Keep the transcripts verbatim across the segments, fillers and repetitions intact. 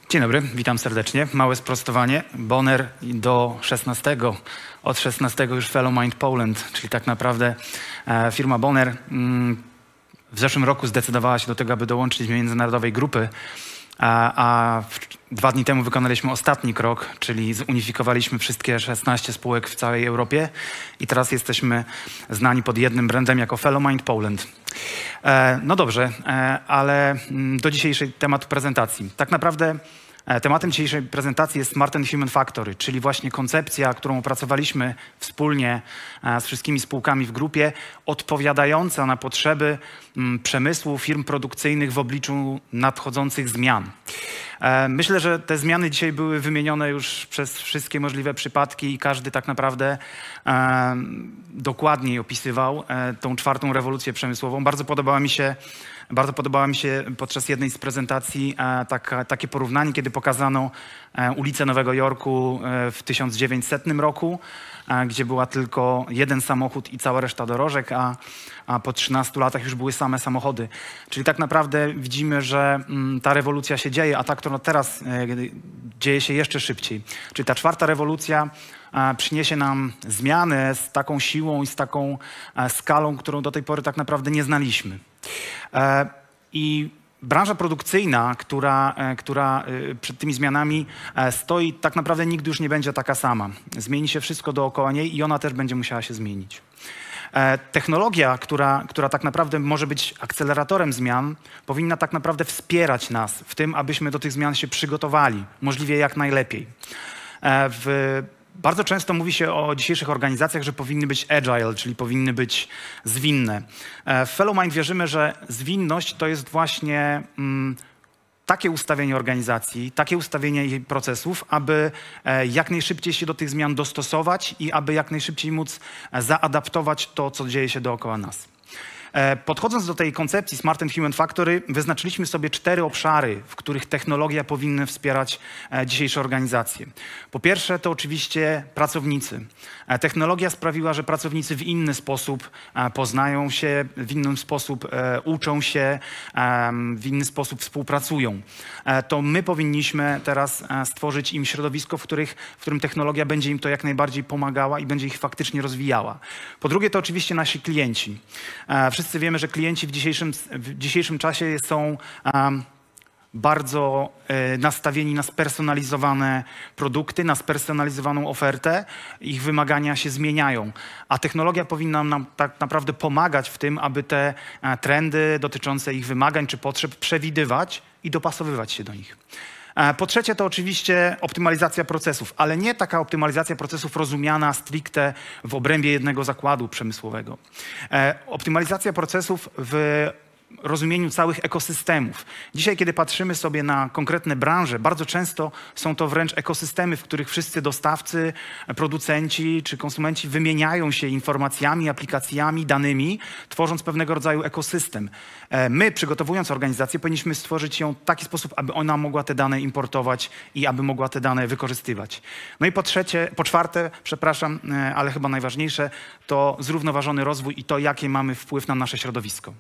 Dzień dobry, witam serdecznie. Małe sprostowanie. Bonner do szesnastego, od szesnastego już Fellow Mind Poland, czyli tak naprawdę e, firma Bonner mm, w zeszłym roku zdecydowała się do tego, aby dołączyć do międzynarodowej grupy, a, a w, dwa dni temu wykonaliśmy ostatni krok, czyli zunifikowaliśmy wszystkie szesnaście spółek w całej Europie i teraz jesteśmy znani pod jednym brandem jako Fellow Mind Poland. E, no dobrze, e, ale do dzisiejszej tematu prezentacji. Tak naprawdę e, tematem dzisiejszej prezentacji jest Smart and Human Factory, czyli właśnie koncepcja, którą opracowaliśmy wspólnie e, z wszystkimi spółkami w grupie, odpowiadająca na potrzeby m, przemysłu, firm produkcyjnych w obliczu nadchodzących zmian. E, myślę, że te zmiany dzisiaj były wymienione już przez wszystkie możliwe przypadki i każdy tak naprawdę e, dokładniej opisywał e, tą czwartą rewolucję przemysłową. Bardzo podobała mi się, bardzo podobała mi się podczas jednej z prezentacji e, taka, takie porównanie, kiedy pokazano e, ulicę Nowego Jorku e, w tysiąc dziewięćsetnym roku, e, gdzie była tylko jeden samochód i cała reszta dorożek, a, a po trzynastu latach już były same samochody. Czyli tak naprawdę widzimy, że mm, ta rewolucja się dzieje, a ta, która teraz e, dzieje się jeszcze szybciej. Czyli ta czwarta rewolucja e, przyniesie nam zmianę z taką siłą i z taką e, skalą, którą do tej pory tak naprawdę nie znaliśmy. E, I branża produkcyjna, która, e, która e, przed tymi zmianami e, stoi, tak naprawdę nigdy już nie będzie taka sama. Zmieni się wszystko dookoła niej i ona też będzie musiała się zmienić. E, technologia, która, która tak naprawdę może być akceleratorem zmian, powinna tak naprawdę wspierać nas w tym, abyśmy do tych zmian się przygotowali, możliwie jak najlepiej. E, w Bardzo często mówi się o dzisiejszych organizacjach, że powinny być agile, czyli powinny być zwinne. W Fellow Mind wierzymy, że zwinność to jest właśnie mm, takie ustawienie organizacji, takie ustawienie jej procesów, aby e, jak najszybciej się do tych zmian dostosować i aby jak najszybciej móc zaadaptować to, co dzieje się dookoła nas. Podchodząc do tej koncepcji Smart and Human Factory, wyznaczyliśmy sobie cztery obszary, w których technologia powinna wspierać dzisiejsze organizacje. Po pierwsze to oczywiście pracownicy. Technologia sprawiła, że pracownicy w inny sposób poznają się, w inny sposób uczą się, w inny sposób współpracują. To my powinniśmy teraz stworzyć im środowisko, w, których, w którym technologia będzie im to jak najbardziej pomagała i będzie ich faktycznie rozwijała. Po drugie to oczywiście nasi klienci. Wszyscy wiemy, że klienci w dzisiejszym, w dzisiejszym czasie są um, bardzo e, nastawieni na spersonalizowane produkty, na spersonalizowaną ofertę. Ich wymagania się zmieniają, a technologia powinna nam tak naprawdę pomagać w tym, aby te e, trendy dotyczące ich wymagań czy potrzeb przewidywać i dopasowywać się do nich. Po trzecie to oczywiście optymalizacja procesów, ale nie taka optymalizacja procesów rozumiana stricte w obrębie jednego zakładu przemysłowego. E, optymalizacja procesów w rozumieniu całych ekosystemów. Dzisiaj, kiedy patrzymy sobie na konkretne branże, bardzo często są to wręcz ekosystemy, w których wszyscy dostawcy, producenci czy konsumenci wymieniają się informacjami, aplikacjami, danymi, tworząc pewnego rodzaju ekosystem. My, przygotowując organizację, powinniśmy stworzyć ją w taki sposób, aby ona mogła te dane importować i aby mogła te dane wykorzystywać. No i po trzecie, po czwarte, przepraszam, ale chyba najważniejsze, to zrównoważony rozwój i to, jaki mamy wpływ na nasze środowisko.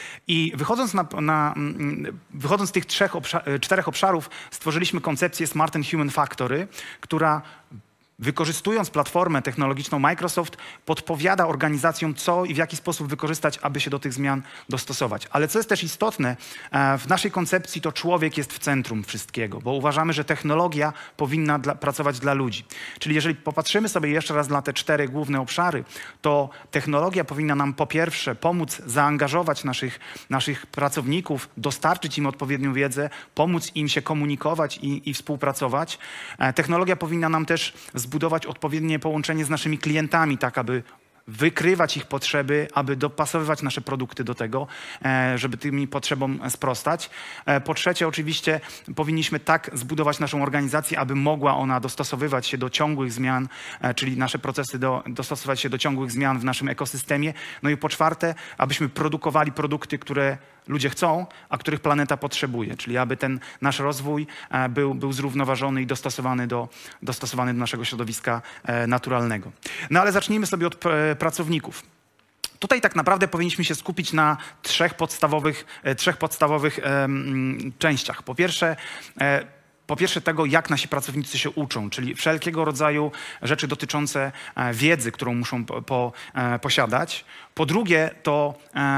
I wychodząc, na, na, wychodząc z tych trzech obszar, czterech obszarów, stworzyliśmy koncepcję Smart and Human Factory, która wykorzystując platformę technologiczną Microsoft, podpowiada organizacjom, co i w jaki sposób wykorzystać, aby się do tych zmian dostosować. Ale co jest też istotne, w naszej koncepcji to człowiek jest w centrum wszystkiego, bo uważamy, że technologia powinna dla, pracować dla ludzi. Czyli jeżeli popatrzymy sobie jeszcze raz na te cztery główne obszary, to technologia powinna nam po pierwsze pomóc zaangażować naszych, naszych pracowników, dostarczyć im odpowiednią wiedzę, pomóc im się komunikować i, i współpracować. Technologia powinna nam też zbudować odpowiednie połączenie z naszymi klientami, tak aby wykrywać ich potrzeby, aby dopasowywać nasze produkty do tego, żeby tymi potrzebom sprostać. Po trzecie, oczywiście powinniśmy tak zbudować naszą organizację, aby mogła ona dostosowywać się do ciągłych zmian, czyli nasze procesy do, dostosować się do ciągłych zmian w naszym ekosystemie. No i po czwarte, abyśmy produkowali produkty, które ludzie chcą, a których planeta potrzebuje, czyli aby ten nasz rozwój był, był zrównoważony i dostosowany do, dostosowany do naszego środowiska naturalnego. No ale zacznijmy sobie od pracowników. Tutaj tak naprawdę powinniśmy się skupić na trzech podstawowych, trzech podstawowych um, częściach. Po pierwsze, po pierwsze tego, jak nasi pracownicy się uczą, czyli wszelkiego rodzaju rzeczy dotyczące wiedzy, którą muszą po, po, posiadać. Po drugie to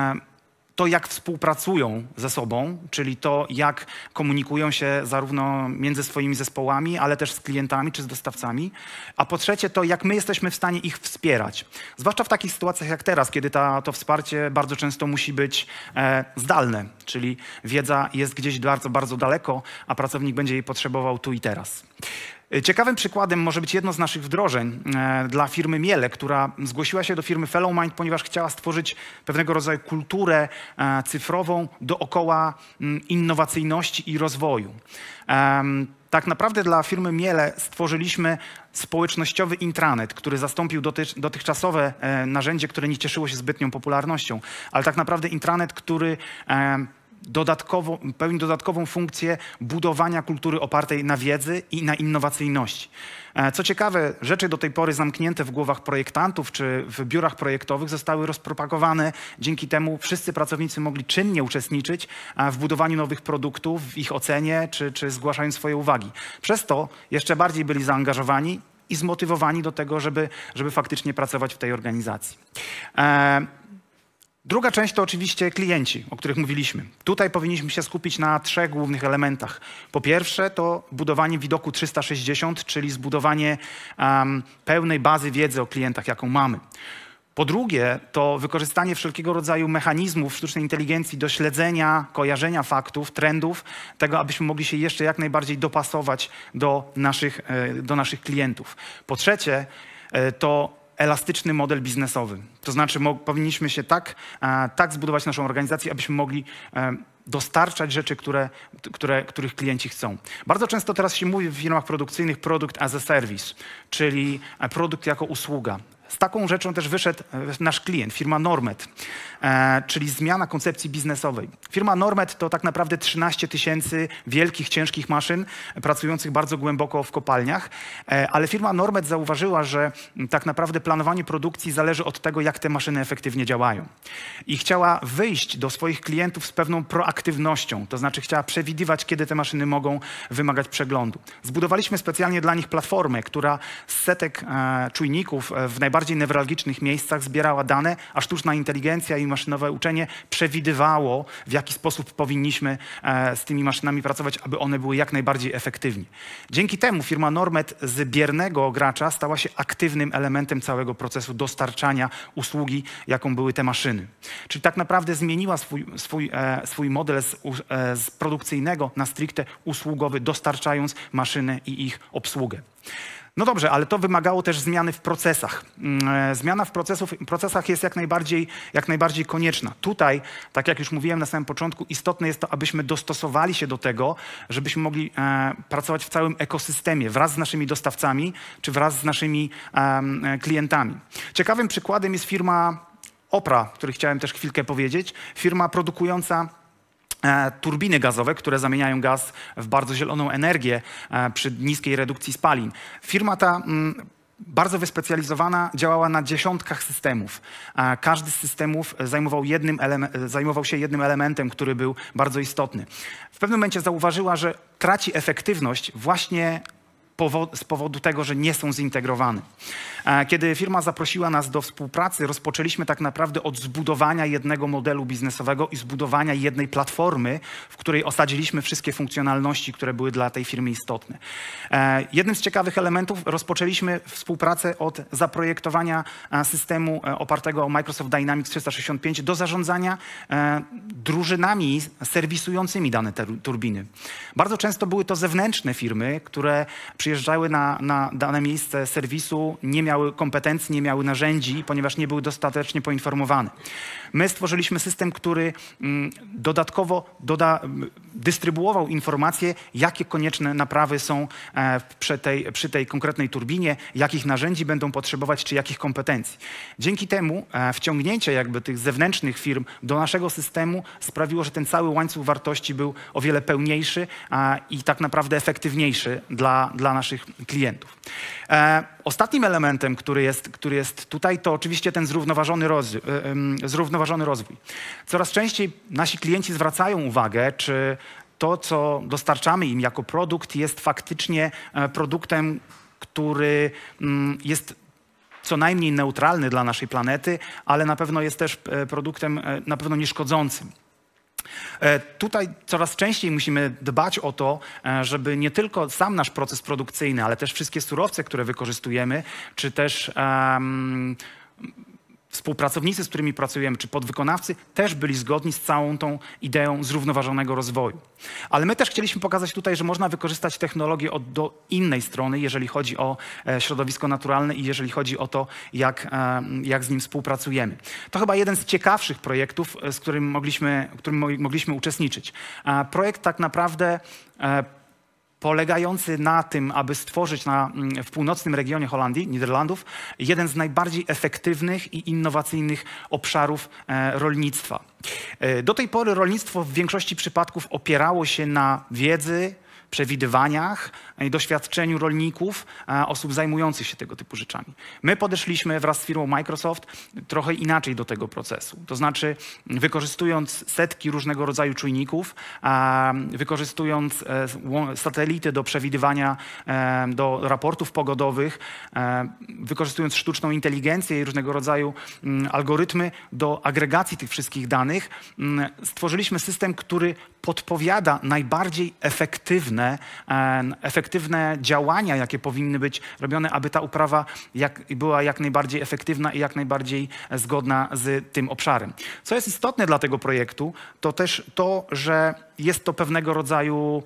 to, jak współpracują ze sobą, czyli to, jak komunikują się zarówno między swoimi zespołami, ale też z klientami czy z dostawcami. A po trzecie, to, jak my jesteśmy w stanie ich wspierać. Zwłaszcza w takich sytuacjach jak teraz, kiedy ta, to wsparcie bardzo często musi być e, zdalne, czyli wiedza jest gdzieś bardzo, bardzo daleko, a pracownik będzie jej potrzebował tu i teraz. Ciekawym przykładem może być jedno z naszych wdrożeń e, dla firmy Miele, która zgłosiła się do firmy Fellowmind, ponieważ chciała stworzyć pewnego rodzaju kulturę e, cyfrową dookoła m, innowacyjności i rozwoju. E, tak naprawdę dla firmy Miele stworzyliśmy społecznościowy intranet, który zastąpił dotych, dotychczasowe e, narzędzie, które nie cieszyło się zbytnią popularnością, ale tak naprawdę intranet, który e, Dodatkowo, pełni dodatkową funkcję budowania kultury opartej na wiedzy i na innowacyjności. Co ciekawe, rzeczy do tej pory zamknięte w głowach projektantów czy w biurach projektowych zostały rozpropagowane. Dzięki temu wszyscy pracownicy mogli czynnie uczestniczyć w budowaniu nowych produktów, w ich ocenie czy, czy zgłaszając swoje uwagi. Przez to jeszcze bardziej byli zaangażowani i zmotywowani do tego, żeby, żeby faktycznie pracować w tej organizacji. E Druga część to oczywiście klienci, o których mówiliśmy. Tutaj powinniśmy się skupić na trzech głównych elementach. Po pierwsze to budowanie widoku trzysta sześćdziesiąt, czyli zbudowanie um, pełnej bazy wiedzy o klientach, jaką mamy. Po drugie to wykorzystanie wszelkiego rodzaju mechanizmów sztucznej inteligencji do śledzenia, kojarzenia faktów, trendów, tego abyśmy mogli się jeszcze jak najbardziej dopasować do naszych, do naszych klientów. Po trzecie to elastyczny model biznesowy. To znaczy powinniśmy się tak, tak zbudować naszą organizację, abyśmy mogli dostarczać rzeczy, które, które, których klienci chcą. Bardzo często teraz się mówi w firmach produkcyjnych product as a service, czyli produkt jako usługa. Z taką rzeczą też wyszedł nasz klient, firma Normet, e, czyli zmiana koncepcji biznesowej. Firma Normet to tak naprawdę trzynaście tysięcy wielkich, ciężkich maszyn pracujących bardzo głęboko w kopalniach, e, ale firma Normet zauważyła, że tak naprawdę planowanie produkcji zależy od tego, jak te maszyny efektywnie działają. I chciała wyjść do swoich klientów z pewną proaktywnością, to znaczy chciała przewidywać, kiedy te maszyny mogą wymagać przeglądu. Zbudowaliśmy specjalnie dla nich platformę, która z setek e, czujników w najbardziej bardziej newralgicznych miejscach zbierała dane, a sztuczna inteligencja i maszynowe uczenie przewidywało, w jaki sposób powinniśmy e, z tymi maszynami pracować, aby one były jak najbardziej efektywne. Dzięki temu firma Normet z biernego gracza stała się aktywnym elementem całego procesu dostarczania usługi, jaką były te maszyny. Czyli tak naprawdę zmieniła swój, swój, e, swój model z, e, z produkcyjnego na stricte usługowy, dostarczając maszyny i ich obsługę. No dobrze, ale to wymagało też zmiany w procesach. Zmiana w procesów, procesach jest jak najbardziej, jak najbardziej konieczna. Tutaj, tak jak już mówiłem na samym początku, istotne jest to, abyśmy dostosowali się do tego, żebyśmy mogli e, pracować w całym ekosystemie wraz z naszymi dostawcami czy wraz z naszymi e, klientami. Ciekawym przykładem jest firma Opra, o której chciałem też chwilkę powiedzieć. Firma produkująca turbiny gazowe, które zamieniają gaz w bardzo zieloną energię przy niskiej redukcji spalin. Firma ta mm, bardzo wyspecjalizowana działała na dziesiątkach systemów. Każdy z systemów zajmował, jednym zajmował się jednym elementem, który był bardzo istotny. W pewnym momencie zauważyła, że traci efektywność właśnie z powodu tego, że nie są zintegrowane. Kiedy firma zaprosiła nas do współpracy, rozpoczęliśmy tak naprawdę od zbudowania jednego modelu biznesowego i zbudowania jednej platformy, w której osadziliśmy wszystkie funkcjonalności, które były dla tej firmy istotne. Jednym z ciekawych elementów rozpoczęliśmy współpracę od zaprojektowania systemu opartego o Microsoft Dynamics trzysta sześćdziesiąt pięć do zarządzania drużynami serwisującymi dane te turbiny. Bardzo często były to zewnętrzne firmy, które przyjeżdżały na, na dane miejsce serwisu, nie miały kompetencji, nie miały narzędzi, ponieważ nie były dostatecznie poinformowane. My stworzyliśmy system, który mm, dodatkowo doda, dystrybuował informacje, jakie konieczne naprawy są e, przy, tej, przy tej konkretnej turbinie, jakich narzędzi będą potrzebować, czy jakich kompetencji. Dzięki temu e, wciągnięcie jakby tych zewnętrznych firm do naszego systemu sprawiło, że ten cały łańcuch wartości był o wiele pełniejszy a, i tak naprawdę efektywniejszy dla, dla naszych klientów. E, ostatnim elementem, który jest, który jest tutaj, to oczywiście ten zrównoważony rozwój, e, e, zrównoważony rozwój. Coraz częściej nasi klienci zwracają uwagę, czy to, co dostarczamy im jako produkt, jest faktycznie produktem, który jest co najmniej neutralny dla naszej planety, ale na pewno jest też produktem na pewno nieszkodzącym. Tutaj coraz częściej musimy dbać o to, żeby nie tylko sam nasz proces produkcyjny, ale też wszystkie surowce, które wykorzystujemy, czy też um, współpracownicy, z którymi pracujemy, czy podwykonawcy, też byli zgodni z całą tą ideą zrównoważonego rozwoju. Ale my też chcieliśmy pokazać tutaj, że można wykorzystać technologię od do innej strony, jeżeli chodzi o e, środowisko naturalne i jeżeli chodzi o to, jak, e, jak z nim współpracujemy. To chyba jeden z ciekawszych projektów, z którym mogliśmy, którym mogliśmy uczestniczyć. E, projekt tak naprawdę e, polegający na tym, aby stworzyć na, w północnym regionie Holandii, Niderlandów, jeden z najbardziej efektywnych i innowacyjnych obszarów e, rolnictwa. E, do tej pory rolnictwo w większości przypadków opierało się na wiedzy, przewidywaniach i doświadczeniu rolników, osób zajmujących się tego typu rzeczami. My podeszliśmy wraz z firmą Microsoft trochę inaczej do tego procesu. To znaczy wykorzystując setki różnego rodzaju czujników, wykorzystując satelity do przewidywania, do raportów pogodowych, wykorzystując sztuczną inteligencję i różnego rodzaju algorytmy do agregacji tych wszystkich danych, stworzyliśmy system, który podpowiada najbardziej efektywne, efektywne działania, jakie powinny być robione, aby ta uprawa jak, była jak najbardziej efektywna i jak najbardziej zgodna z tym obszarem. Co jest istotne dla tego projektu, to też to, że jest to pewnego rodzaju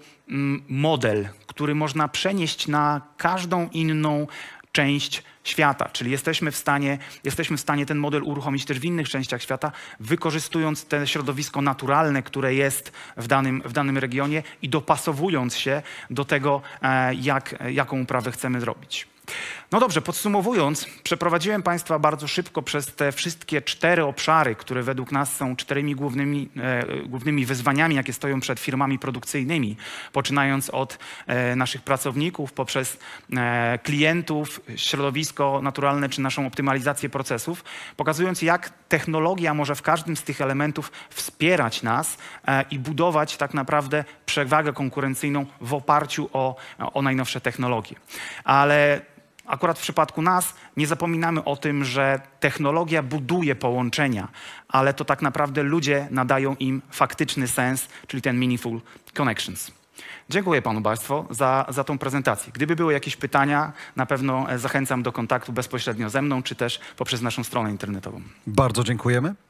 model, który można przenieść na każdą inną część świata, czyli jesteśmy w stanie, jesteśmy w stanie ten model uruchomić też w innych częściach świata, wykorzystując te środowisko naturalne, które jest w danym, w danym regionie i dopasowując się do tego, jak, jaką uprawę chcemy zrobić. No dobrze, podsumowując, przeprowadziłem Państwa bardzo szybko przez te wszystkie cztery obszary, które według nas są czteremi głównymi, e, głównymi wyzwaniami, jakie stoją przed firmami produkcyjnymi, poczynając od e, naszych pracowników, poprzez e, klientów, środowisko naturalne czy naszą optymalizację procesów, pokazując, jak technologia może w każdym z tych elementów wspierać nas e, i budować tak naprawdę przewagę konkurencyjną w oparciu o, o najnowsze technologie. Ale akurat w przypadku nas nie zapominamy o tym, że technologia buduje połączenia, ale to tak naprawdę ludzie nadają im faktyczny sens, czyli ten meaningful connections. Dziękuję Panu bardzo za, za tą prezentację. Gdyby były jakieś pytania, na pewno zachęcam do kontaktu bezpośrednio ze mną, czy też poprzez naszą stronę internetową. Bardzo dziękujemy.